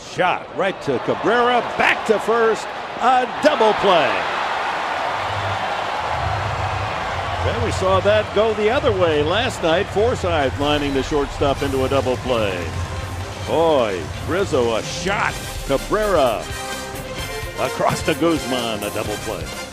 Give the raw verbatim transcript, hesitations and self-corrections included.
shot right to Cabrera, back to first, a double play. Then we saw that go the other way last night. Forsythe lining the shortstop into a double play. Boy, Rizzo a shot. Cabrera across to Guzman, a double play.